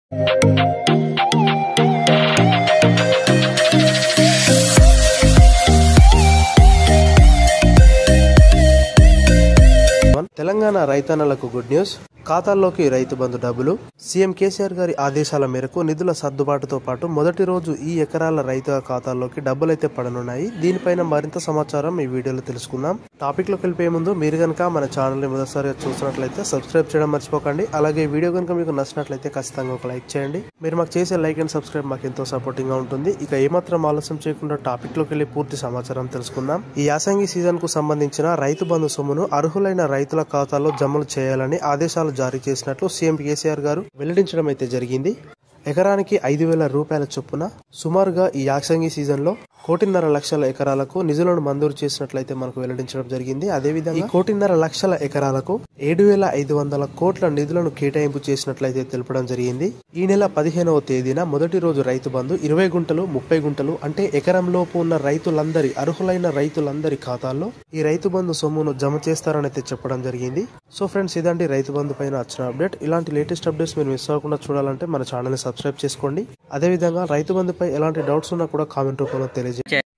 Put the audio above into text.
తెలంగాణ రైతన్నలకు good news. ఖాతాల్లోకి రైతు బంధు డబ్బులు. సీఎం కేసీఆర్ గారి ఆదేశాల మేరకు నిధుల సర్దుబాటుతో పాటు మొదటి రోజు ఈ ఎకరాల రైతుల ఖాతాల్లోకి డబ్బులైతే పడనున్నాయి. దీనిపైన మరింత సమాచారం ఈ వీడియోలో తెలుసుకుందాం. టాపిక్ లోకి వెళ్ళిపోయే ముందు మీరు కనుక మన ఛానల్ ని మొదటిసారిగా చూసినట్లయితే సబ్స్క్రైబ్ చేయడం మర్చిపోకండి. అలాగే వీడియో కనుక మీకు నచ్చినట్లయితే ఖచ్చితంగా ఒక లైక్ చేయండి. మీరు మాకు చేసే లైక్ అండ్ సబ్స్క్రైబ్ మాకు ఎంతో సపోర్టింగ్ గా ఉంటుంది. ఇక ఏమాత్రం ఆలస్యం చేయకుండా టాపిక్ లోకి వెళ్ళి పూర్తి సమాచారం తెలుసుకుందాం. ఈ యాసంగి సీజన్ కు సంబంధించిన రైతు బంధు సొమ్మును అర్హులైన రైతుల ఖాతాలో జమలు చేయాలని ఆదేశాలు జారీ చేసినట్లు సీఎం కేసీఆర్ గారు వెల్లడించడం అయితే జరిగింది. ఎకరానికి 5,000 రూపాయల చొప్పున సుమారుగా ఈ యాసంగి సీజన్ లో 1,50,00,000 ఎకరాలకు నిధులను మంజూరు చేసినట్లయితే మనకు వెల్లడించడం జరిగింది. అదేవిధంగా 1,50,00,000 ఎకరాలకు 7,500 కోట్ల నిధులను కేటాయింపు చేసినట్లయితే తెలపడం జరిగింది. ఈ నెల 15వ తేదీన మొదటి రోజు రైతు బంధు 20 గుంటలు 30 గుంటలు అంటే ఎకరంలోపు ఉన్న రైతులందరి అర్హులైన రైతులందరి ఖాతాల్లో ఈ రైతు బంధు సొమ్మును జమ చేస్తారని అయితే చెప్పడం జరిగింది. సో ఫ్రెండ్స్, ఇదండి రైతు బంధు పైన వచ్చిన అప్డేట్. ఇలాంటి లేటెస్ట్ అప్డేట్స్ మీరు మిస్ అవ్వకుండా చూడాలంటే మన ఛానల్ ని సబ్స్క్రైబ్ చేసుకోండి. అదేవిధంగా రైతు బంధుపై ఎలాంటి డౌట్స్ ఉన్నా కూడా కామెంట్ రూపంలో తెలియజేయండి.